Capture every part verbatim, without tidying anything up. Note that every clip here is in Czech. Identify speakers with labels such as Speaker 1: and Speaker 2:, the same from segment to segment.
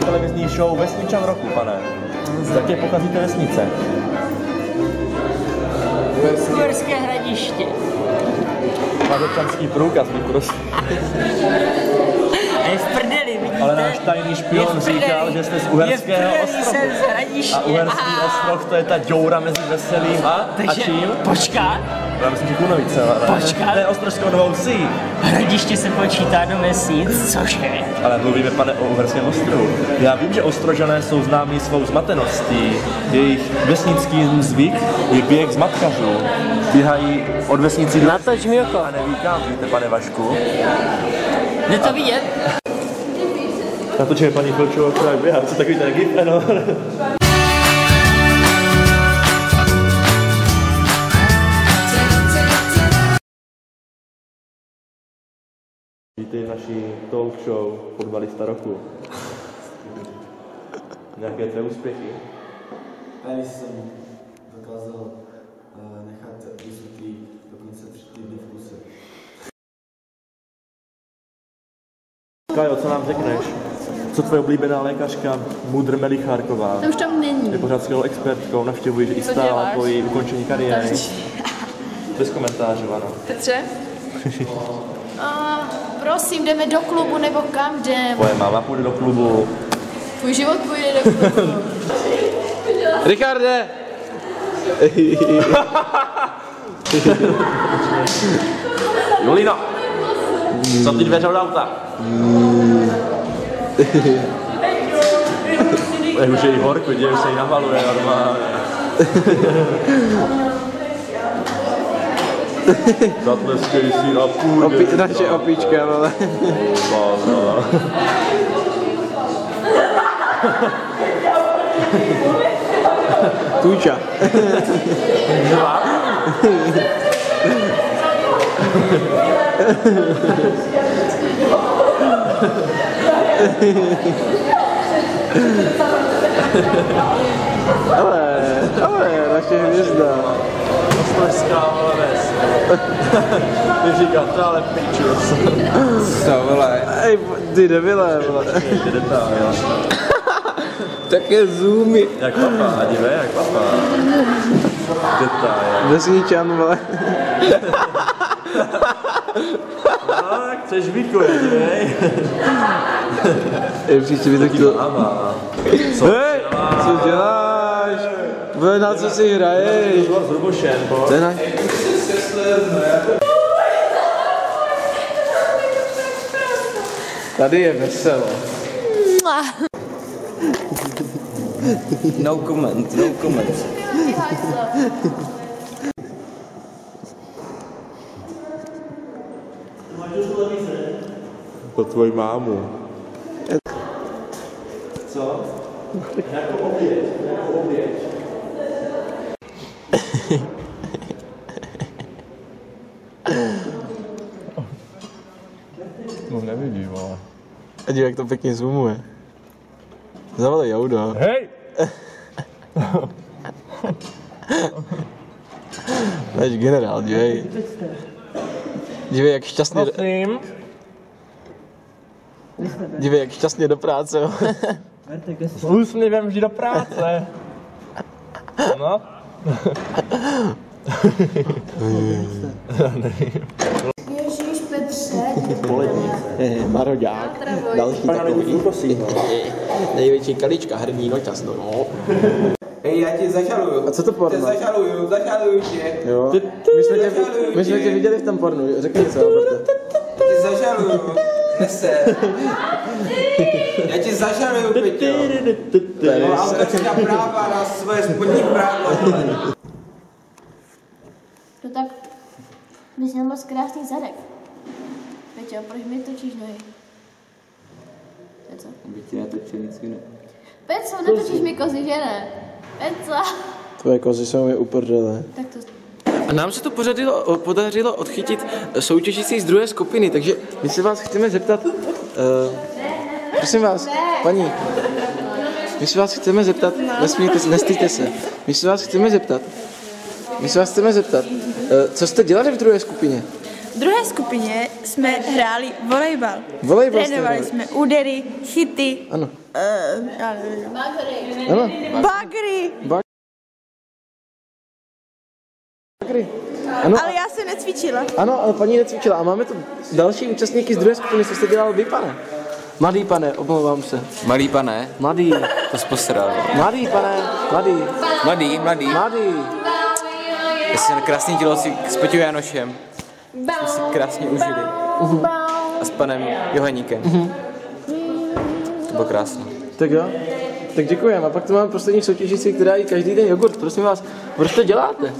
Speaker 1: televizní show Vesničan roku, pane. Také pokazíte vesnice.
Speaker 2: Uherské Hradiště.
Speaker 1: Máš občanský průkaz, mi prosím.
Speaker 2: Je v prdeli, vidíte?
Speaker 1: Ale náš tajný špion říkal, že jste z Uherského ostrohu. A Uherský ostrov, to je ta děura mezi Veselým a, a čím?
Speaker 2: Počkat.
Speaker 1: Já myslím, že Kunovice, ale
Speaker 2: Počkat.
Speaker 1: to je Ostrožskou Novou Vsí.
Speaker 2: Hradiště se počítá do Vesnic, cože?
Speaker 1: Ale mluvíme, pane, o Uherském ostrohu. Já vím, že Ostrožané jsou známí svou zmateností. Jejich vesnický zvyk je běh z matkařů. Běhají od vesnicí do...
Speaker 2: Natoč mi oko.
Speaker 1: A neví kam, víte, pane Vašku?
Speaker 2: Jde to vidět?
Speaker 1: Natočíme paní Filčovou, která běhá. Co takový ten gif? Ano. Vítej v naší talk show Fotbalista roku. Nějaké tvé úspěchy?
Speaker 3: Tady jsem dokázal uh, nechat vysvětlý dokonce tři týdny v kuse.
Speaker 1: Kajo, co nám řekneš? Co tvoje oblíbená lékařka Mudr Melichárková?
Speaker 4: To už tam není.
Speaker 1: Je pořád skvělou expertkou, navštěvuješ i stála po její ukončení kariéry. Bez komentářů, ano.
Speaker 4: Petře? A, prosím, jdeme do klubu nebo kam jdem?
Speaker 1: Tvoje máma půjde do klubu.
Speaker 4: Tvůj život půjde do klubu.
Speaker 5: Richarde!
Speaker 1: Julino! Co ty dveře od auta? Jak už je jí horko, děje, už se jí navaluje normálně. Zatleskej si a půjde.
Speaker 5: Opi, naše opička, vole.
Speaker 1: Báza.
Speaker 5: Tůča.
Speaker 1: Živá?
Speaker 5: Ale, ale, naše hvězda.
Speaker 1: Ostrožská ves. Ty říkám, to ale piču.
Speaker 5: Co, vole? Ej, ty debile, vole.
Speaker 1: Ty detail, jo.
Speaker 5: Také zoomy.
Speaker 1: Jak papa, dívej, jak papa. Detail.
Speaker 5: Vesničan, vole.
Speaker 1: Tak, chceš výkoj, dívej.
Speaker 5: Ej, příště by to chtěl.
Speaker 1: Ama.
Speaker 5: Hej, co děláš? Vole, na co si hraješ?
Speaker 1: S Rubošem, pojď.
Speaker 5: To je na... Tady je veselo. No comment, no comment.
Speaker 1: To tvoji mámu. Co? Jako oběť, jako oběť. No nevidí, vole.
Speaker 5: A dívej, jak to pěkně zoomuje. Zavolej Joudo.
Speaker 1: Hej!
Speaker 5: Náš generál, dívej. Dívej, jak šťastně...
Speaker 1: Prosím.
Speaker 5: Dívej, jak šťastně do práce.
Speaker 1: S úsměvem vždy do práce. No.
Speaker 4: Ježíš Petře.
Speaker 1: Poledník.
Speaker 5: Maroďák. Další takový. Největší kalička, hrdý noťas, no.
Speaker 3: Hej, já tě zažaluju.
Speaker 5: A co to porno?
Speaker 3: Tě zažaluju, zažaluju tě.
Speaker 5: Jo. My jsme tě, my jsme tě viděli v tom pornu. Řekni něco, Alberte.
Speaker 3: Tě zažaluju. Nese. Já tě zažaluju, Peťo. No, autorská práva na své spodní právo.
Speaker 4: No tak, my jsi moc krásný zadek. Peťo, proč mi točíš nohy? Peco?
Speaker 3: Aby ti natočil nic jiného.
Speaker 4: Peco, netočíš mi kozy, že ne? Peco.
Speaker 5: Tvoje kozy jsou mi uprdele.
Speaker 4: Tak to...
Speaker 5: A nám se to podařilo, podařilo odchytit soutěžící z druhé skupiny, takže my se vás chceme zeptat, uh, prosím vás, paní, my se vás chceme zeptat, nesmíte, nestýte se, my se vás chceme zeptat, my se vás chceme zeptat, uh, co jste dělali v druhé skupině?
Speaker 6: V druhé skupině jsme hráli volejbal.
Speaker 5: Volejbal jste
Speaker 6: Trénovali
Speaker 5: hráli?
Speaker 6: jsme údery, chyty.
Speaker 5: Ano.
Speaker 4: Uh, já nevím.
Speaker 5: Ano.
Speaker 4: Bagry.
Speaker 5: Bagry. Ano,
Speaker 4: Ale já se necvičila.
Speaker 5: ano, ale paní necvičila. A máme tu další účastníky z druhé skupiny, co jste dělal vy, pane? Mladý pane, omlouvám se.
Speaker 3: Malý pane,
Speaker 5: Mladý,
Speaker 3: to jsi posral.
Speaker 5: mladý pane, mladý,
Speaker 3: Mladý, mladý.
Speaker 5: mladý.
Speaker 3: Já jsem krásný dělal si s Peťou Janošem. Jsme si krásně užili.
Speaker 5: Uh-huh.
Speaker 3: A s panem Johaníkem.
Speaker 5: Uh-huh.
Speaker 3: To bylo krásné.
Speaker 5: Tak jo, tak děkujeme. A pak tu máme poslední soutěžící, která jí každý den jogurt. Prosím vás, proč to děláte?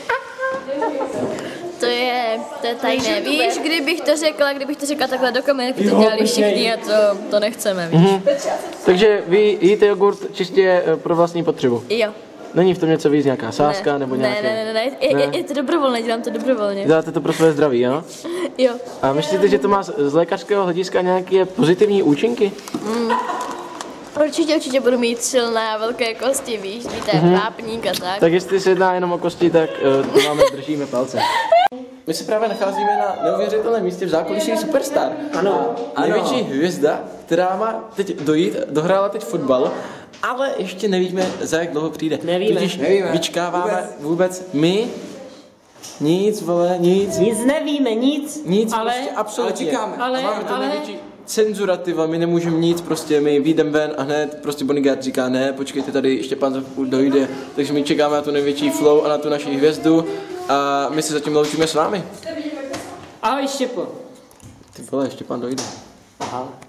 Speaker 4: To je, to je tajné. Víš, kdybych to řekla, kdybych to řekla takhle do kamery, to dělali všichni a to, to nechceme, víš.
Speaker 5: Mhm. Takže vy jíte jogurt čistě eh, pro vlastní potřebu?
Speaker 4: Jo.
Speaker 5: Není v tom něco víc, nějaká sázka
Speaker 4: ne.
Speaker 5: nebo
Speaker 4: ne,
Speaker 5: nějaké?
Speaker 4: ne, ne, ne, je,
Speaker 5: Ne.
Speaker 4: je, je to dobrovolné, dělám to dobrovolně.
Speaker 5: Děláte to pro své zdraví, jo?
Speaker 4: Jo.
Speaker 5: A myslíte, že to má z z lékařského hlediska nějaké pozitivní účinky?
Speaker 4: Mm. Určitě, určitě budu mít silné a velké kosti, víš, víte, mm-hmm. vápník a tak.
Speaker 5: Tak jestli se jedná jenom o kosti, tak uh, to máme, držíme palce. My se právě nacházíme na neuvěřitelném místě v zákulisí Superstar. Ano. A největší hvězda, která má teď dojít, dohrála teď fotbal, ale ještě nevíme, za jak dlouho přijde.
Speaker 2: Nevíme.
Speaker 5: Tudíž
Speaker 3: Nevíme.
Speaker 5: vyčkáváme
Speaker 3: Vůbec.
Speaker 5: vůbec my. Nic, vole, nic.
Speaker 2: Nic nevíme, nic.
Speaker 5: Nic,
Speaker 2: ale,
Speaker 5: prostě absolutně.
Speaker 3: ale čekáme.
Speaker 2: ale,
Speaker 5: A máme to
Speaker 2: ale,
Speaker 5: největší cenzura, ty vole, my nemůžeme nic, prostě my vyjdeme ven a hned prostě bodyguard říká ne, počkejte, tady Štěpán dojde, takže my čekáme na tu největší flow a na tu naši hvězdu a my se zatím loučíme s vámi.
Speaker 2: ahoj Štěpo.
Speaker 5: Ty vole, Štěpán dojde.
Speaker 2: Aha.